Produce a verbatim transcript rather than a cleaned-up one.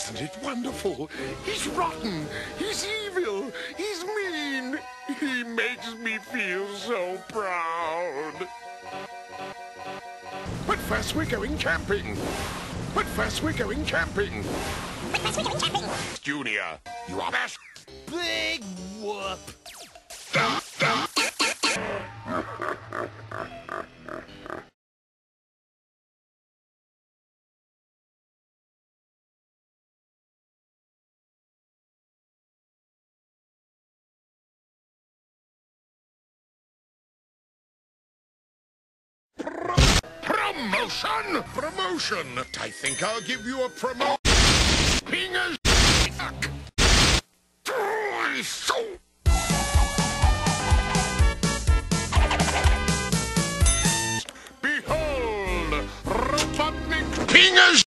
Isn't it wonderful? He's rotten. He's evil. He's mean. He makes me feel so proud. But first we're going camping. But first we're going camping. But first we're going camping. Junior, you are best. Big whoop. Promotion! Promotion! I think I'll give you a promotion. Being a fuck. So. Behold, Robotnik Pingers.